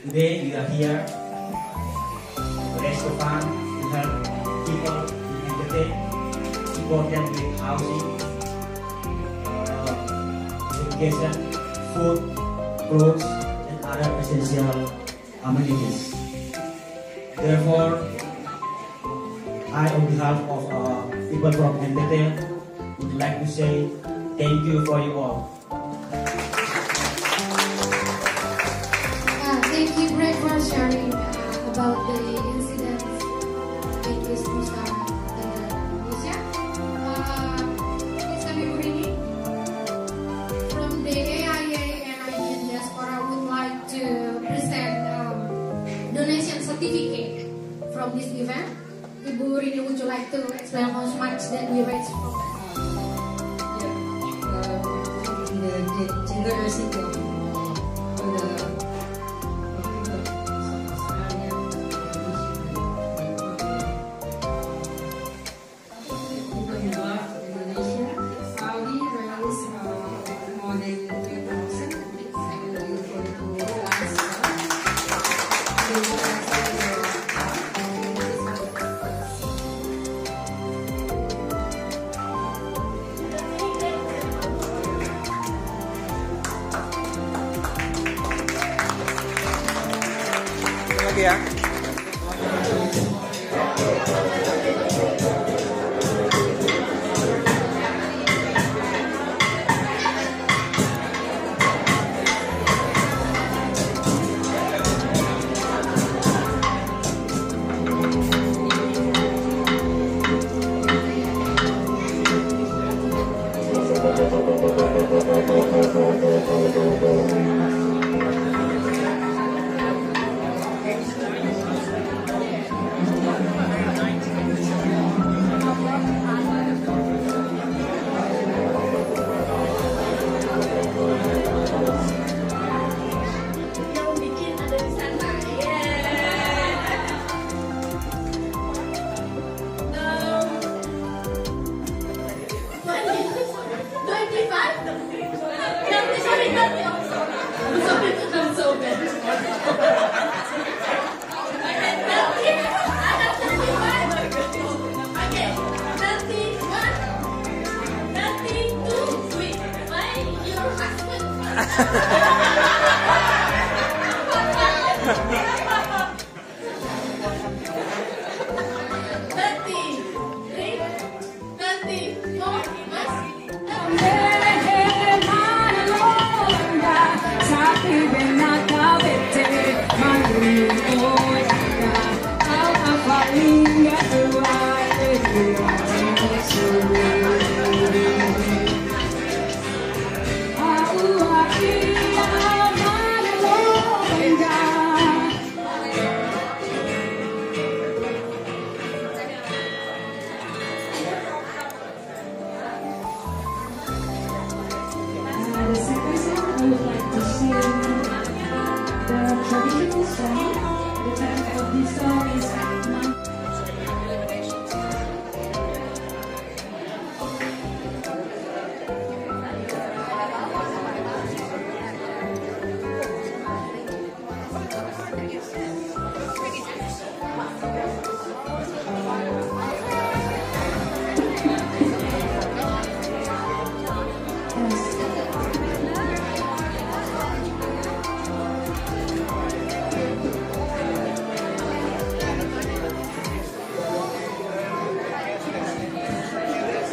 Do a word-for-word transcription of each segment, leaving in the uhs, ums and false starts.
Today we are here to raise the fund to help people in entertain, support them with housing, uh, education, food, clothes, and other essential amenities. Therefore, I, on behalf of uh, people from N T T, would like to say thank you for you all. Uh, thank you, Greg, for sharing uh, about the incidents in East Nusa, Indonesia. Uh, Miz Ibu Rini, from the A I A and Indian diaspora, would like to present um, donation certificate from this event. Ibu Rini, would you like to explain how much that we raised from that? Yeah, uh, in the Tenggara city of the lagi ya.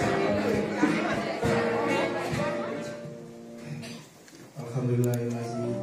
Alhamdulillah,